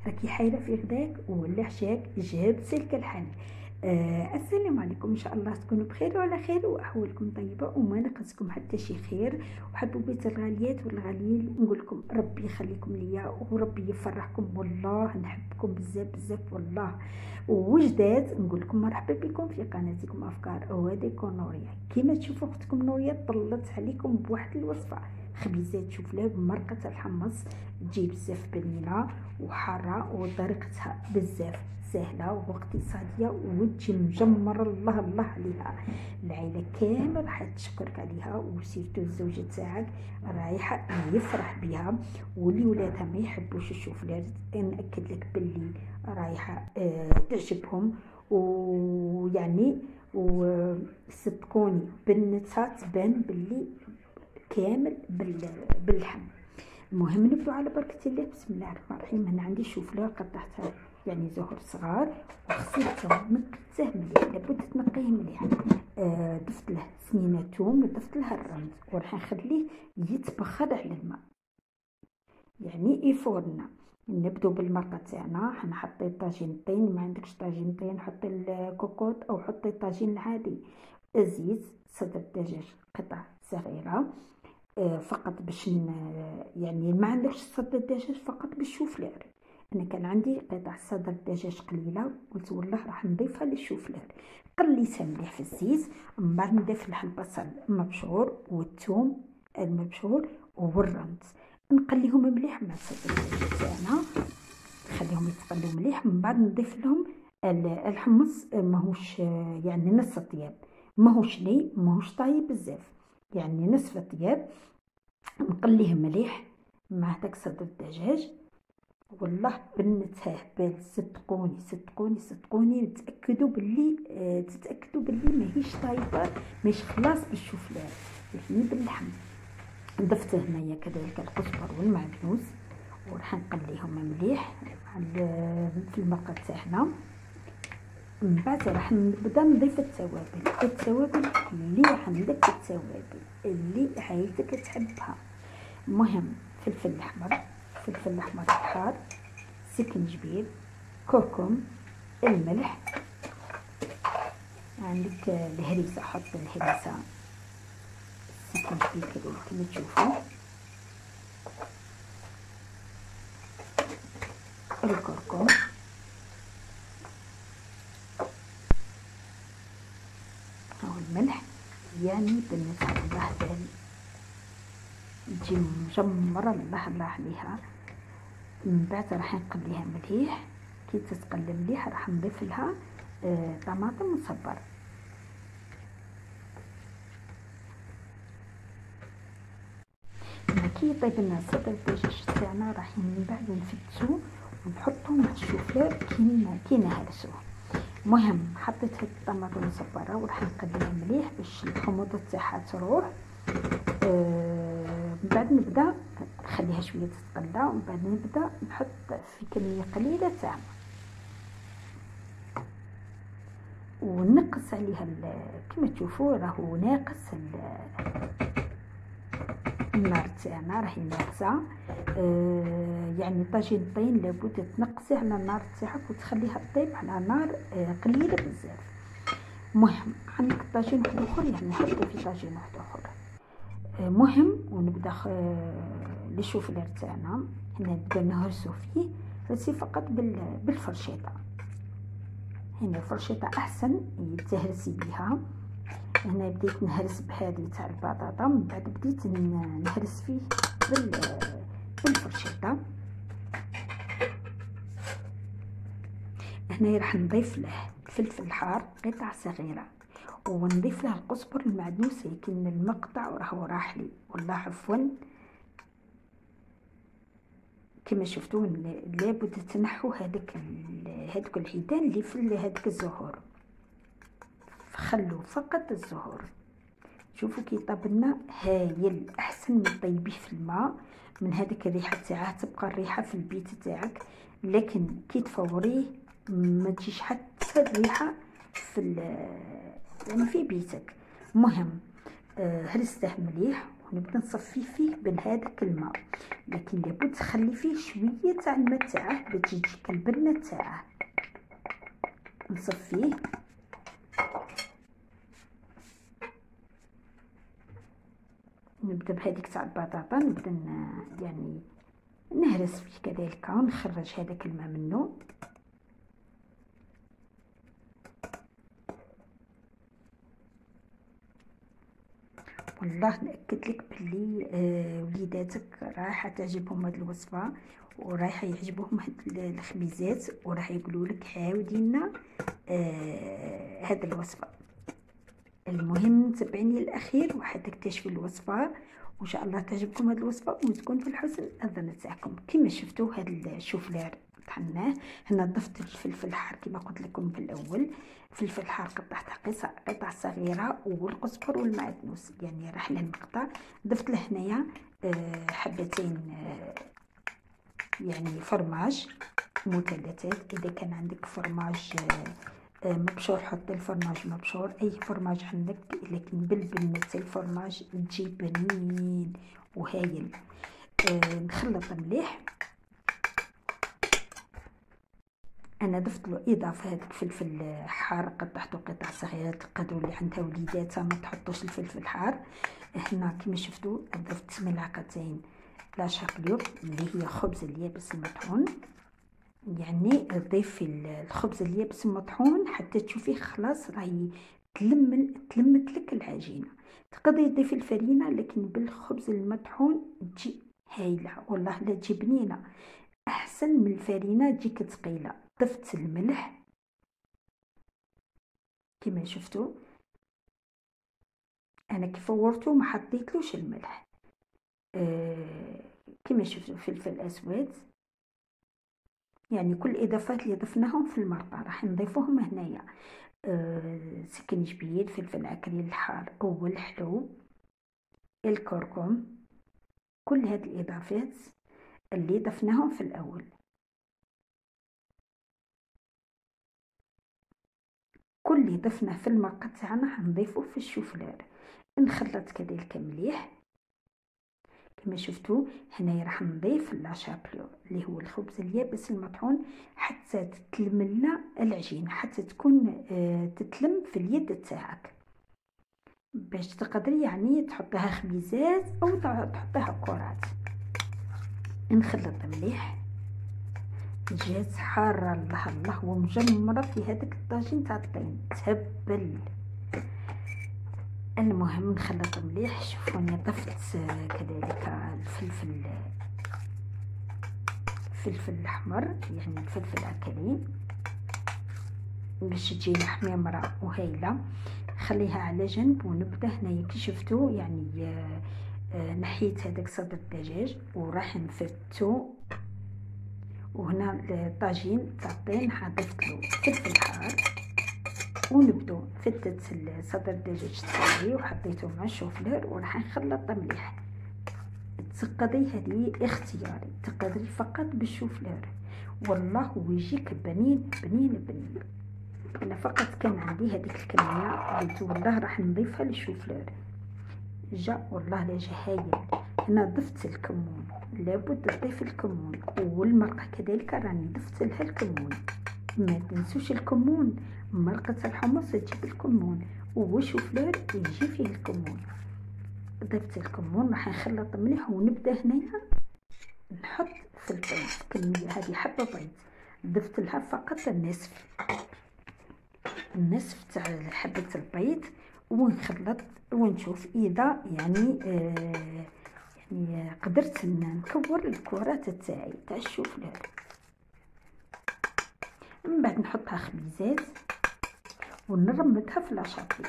راكي حايله في غداك ولا حشاك جهد سلك الحل. السلام عليكم، ان شاء الله تكونوا بخير وعلى خير واحوالكم طيبه وما نقصكم حتى شي خير. وحبوبات الغاليات والغاليين نقول لكم ربي يخليكم ليا وربي يفرحكم، والله نحبكم بزاف بزاف والله. وجداد نقول لكم مرحبا بكم في قناتكم افكار وهذيك نوريا. كيما تشوفوا اختكم نوريا طلت عليكم بواحد الوصفه خبيزات شوفلاه بمرقه الحمص، تجي بزاف بنينه وحاره وطريقتها بزاف سهله واقتصاديه وتجي مجمره. الله الله عليها، العائله كامل راح تشكرك عليها، وسيرتو الزوجه تاعك رايحه يفرح بها، واللي ولادها ما يحبوش الشوفلات ناكد لك باللي رايحه تعجبهم. ويعني وصدقوني بنتها تبان باللي كامل باللحم. المهم نبدو على بركة الله. بسم الله الرحمن الرحيم. هنا عندي شوفلة قطعتها يعني زهر صغار وغسلتهم نقيته مليح، لابد تنقيه مليح. ضفت له سنينة توم وضفت لها الرمز وراح نخليه يتبخر على الماء يعني يفورنا. نبدو بالمرقه تاعنا. حنحطي طاجين طين، ما عندكش طاجين طين حطي الكوكوط او حطي الطاجين العادي. الزيت، صدر الدجاج قطع صغيره فقط باش يعني ما عندكش صدر الدجاج فقط بالشوفلار. انا كان عندي قطع صدر الدجاج قليله قلت والله راح نضيفها للشوفلار. قليتها مليح في الزيت، من بعد نضيف لها البصل المبشور والثوم المبشور والرمز، نقليهم مليح مع صدر الدجاج تاعنا، نخليهم يتقلوا مليح. من بعد نضيف لهم الحمص، ماهوش يعني نص طياب، ماهوش ني ماهوش طايب بزاف، يعني نصف طياب. نقليه مليح مع داك صدر الدجاج. والله بنتها بال، صدقوني صدقوني صدقوني تاكدوا باللي ماهيش طايبه، مش خلاص بالشوفلار يعني باللحم. ضفت هنايا كذلك القزبر والمعدنوس وراح نقليهم مليح في المرقه تاعنا. من بعد راح نبدا نضيف التوابل اللي عندك، التوابل اللي عائلتك تحبها. مهم فلفل احمر حار، سكنجبير، كركم، الملح، عندك الهريسه حط الهريسه، سكنجبير كذلك كما تشوفوا، الكركم، الملح. يعني بالنسبه للبهدل تجي مجمره الله الله عليها. من بعد راح نقليها مليح. كي تتقلى مليح راح نضيف لها طماطم مصبر. كي يطيب لنا صدر الدجاج تاعنا راح من بعد نفتو ونحطو مع الشوفلار كي نهرسوه. مهم حطيت هاد الطماطم المصبره وراح نقليها مليح باش الحموضه تاعها تروح. من بعد نبدا نخليها شويه تتقلى، ومن بعد نبدا نحط في كميه قليله تاع ونقص عليها كما تشوفوا راهو ناقص النار تاعنا راهي ناقصه. يعني طاجين طين لابد تنقصيه على النار تاعك وتخليها طيب على نار قليله بزاف. مهم عندك طاجين واحد اخر، يعني حطي في طاجين واحد اخر. مهم ونبدا الشوفلار تاعنا هنا نبدا نهرسو فيه، هرسي فقط بالفرشيطه. هنا الفرشيطه احسن تهرسي بها. هنا بديت نهرس بهذه تاع البطاطا، من بعد بديت نهرس فيه بالفرشيطه. هنا راح نضيف له الفلفل الحار قطع صغيره، ونضيف له القزبر المعدنوس، لكن المقطع راهو راح لي والله عفوا. كما شفتوا لابد تنحوا هذوك الحيتان اللي في هذيك الزهور، خلوا فقط الزهور. شوفوا كي طاب لنا هايل، احسن من طيبيه في الماء. من هذيك الريحه تاعه تبقى الريحه في البيت تاعك، لكن كي تفوريه ما تجيش حتى الريحه يعني في بيتك. مهم هرسته مليح ونبدا نصفيه فيه بهذاك الماء، لكن لابد تخلي فيه شويه تاع الماء تاعه باش تجيك البنه تاعه. نصفيه نبدا بهذيك تاع البطاطا، نبدا يعني نهرس فيه كذلك ونخرج هذاك الماء منه. والله ناكد لك بلي وليداتك راح تعجبهم هذه الوصفه، وراح يعجبهم هاد الخبيزات، وراح يقولوا لك عاودي لنا هذه الوصفه. المهم تبعيني للاخير وحتكتشفوا الوصفه، وان شاء الله تعجبكم هذه الوصفه وتكون في الحسن الظن تاعكم. كما شفتوا هذا الشوفلير طحناه. هنا ضفت الفلفل الحار كما قلت لكم في الاول، فلفل الحار قطعته قطع صغيره، والقزبر والمعدنوس يعني راح له المقطع. ضفت له هنايا حبتين يعني فرماج مثلثات. اذا كان عندك فرماج مبشور حط الفرماج مبشور، اي فرماج عندك، لكن بالبنه الفرماج تجي بنين وهايل. نخلط مليح. انا ضفت له اضافه هذاك فلفل حار قطعته قطع صغيره. تقدروا اللي عندها وليداتها ما تحطوش الفلفل الحار. هنا كما شفتوا ضفت ملعقتين لا شابليو اللي هي خبز اليابس المطحون. يعني ضيفي الخبز اليابس المطحون حتى تشوفيه خلاص راهي تلمت لك العجينه. تقدري تضيفي الفرينه، لكن بالخبز المطحون تجي هايله والله، لا تجي بنينه احسن من الفرينه، تجيك ثقيله. ضفت الملح كما شفتوا، انا كي فورته ما حطيتلوش الملح. كما شفتوا فلفل اسود، يعني كل الاضافات اللي ضفناهم في المرقه راح نضيفوهم هنايا. سكنجبير، فلفل اكريل الحار والحلو، الكركم، كل هذه الاضافات اللي ضفناهم في الاول. كل اللي ضفناه في المرقه تاعنا حنضيفه في الشوفلير. نخلط كذلك مليح كما شفتوا. هنايا راح نضيف لاشابلو اللي هو الخبز اليابس المطحون حتى تتلم لنا العجينه، حتى تكون تتلم في اليد تاعك، باش تقدري يعني تحطها خبيزات او تحطها كرات. نخلط مليح. جات حاره الله الله ومجمره في هذاك الطاجين تاع الطين تهبل. المهم نخلط مليح. شوفوني ضفت كذلك الفلفل الاحمر يعني الفلفل الاكلي باش تجينا حميمره وهايله. خليها على جنب. ونبدا هنايا كي شفتوا يعني نحيت هذاك صدر الدجاج وراح نفتو. وهنا الطاجين تاع الطين ضفت له فلفل حار، ونبدو فتت صدر الدجاج تاعي وحطيته مع الشوفلير وراح نخلط مليح. تقدري هذه اختياري، تقدري فقط بالشوفلير والله ويجيك بنين بنين بنين. انا فقط كان عندي هذيك الكميه قلت والله راح نضيفها للشوفلير، جا والله لا جا هايل. هنا ضفت الكمون، لابد تضيف الكمون، والمرقه كذلك راني ضفت لها الكمون. ما تنسوش الكمون، مرقه الحمص تجيب الكمون والشوفلير يجي فيه الكمون. ضفت الكمون راح نخلط مليح. ونبدا هنايا نحط في البيض كميه، هذه حبه بيض ضفت لها فقط النصف تاع حبه البيض، ونخلط ونشوف اذا يعني يعني قدرت نكور الكرات تاعي تاع الشوفلير. من بعد نحطها خبيزات ونرمدها في لاشابلو.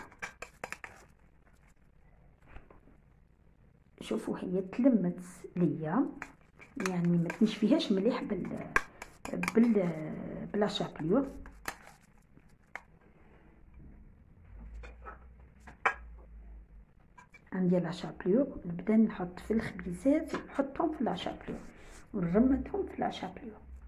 شوفوا هي تلمت ليا، يعني ما تنشفيهاش مليح بلا شابليو. عندي لاشابليو نبدا نحط في الخبيزات ونحطهم في لاشابليو ونرمدهم في لاشابليو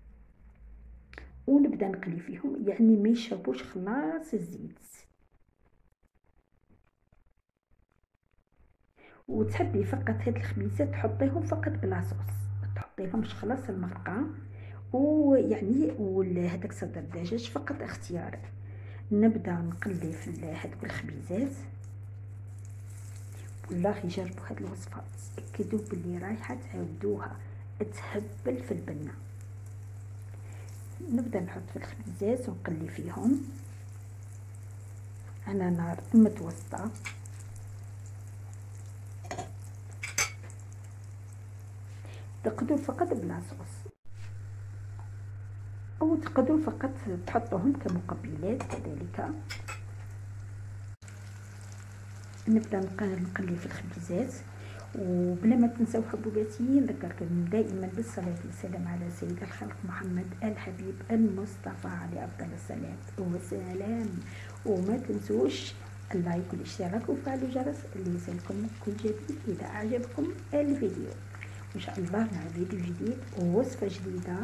ونبدا نقلي فيهم، يعني ما يشربوش خلاص الزيت. وتحبي فقط هاد الخبيزات تحطيهم فقط بلا صوص، ما تحطيهمش خلاص المرقه. ويعني هذاك صدر الدجاج فقط اختياري. نبدا نقلي في هذوك الخبيزات. والله جربوا هاد الوصفه، تاكدوا بلي رايحه تعاودوها، تهبل في البنه. نبدا نحط في الخبيزات ونقلي فيهم على نار متوسطه. تقدروا فقط بلا صوص، او تقدروا فقط تحطوهم كمقبلات كذلك. نبدا نقلي في الخبيزات. وبلا ما تنسوا حبوباتي نذكركم دائما بالصلاه والسلام على سيد الخلق محمد الحبيب المصطفى عليه افضل الصلاه والسلام. وما تنسوش اللايك والاشتراك وفعلوا الجرس ليصلكم كل جديد اذا اعجبكم الفيديو. ان شاء الله مع فيديو جديد ووصفه جديده.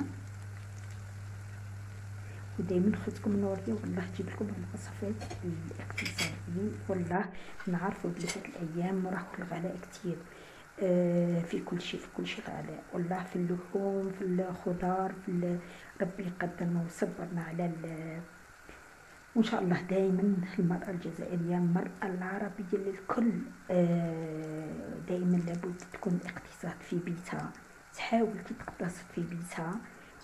ودائما خصكم نوريو والله تجيب لكم الوصفات الاقتصاديه. والله نعرفوا بلي هاد الايام راه الغلاء كتير، في كل شيء غلاء والله، في اللحوم في الخضار في ربي يقدرنا ويصبرنا على وان شاء الله دائما المرأة الجزائرية المرأة العربية للكل دائما لابد تكون الاقتصاد في بيتها، تحاول تقتصد في بيتها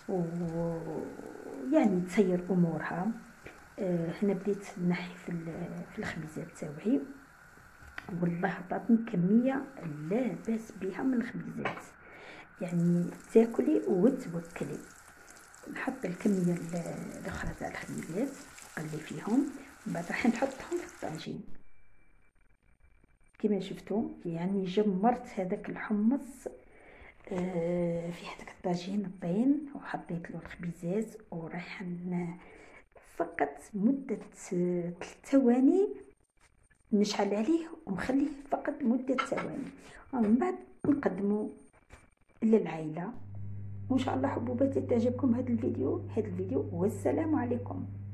ويعني تسير امورها. هنا بديت نحي في الخبيزات تاوعي. والله عطاتني كميه لا باس بها من الخبيزات، يعني تاكلي وتوكلي. نحط الكميه الاخرى تاع الخبيزات نقلي فيهم، من بعد راح نحطهم في الطاجين. كما شفتوا يعني جمرت هذاك الحمص في هذاك الطاجين الطين، وحطيت له الخبيزات وراح فقط مدة 3 ثواني نشعل عليه ونخليه فقط مدة ثواني، ومن بعد نقدمه للعائلة. وإن شاء الله حبوباتي تعجبكم هذا الفيديو والسلام عليكم.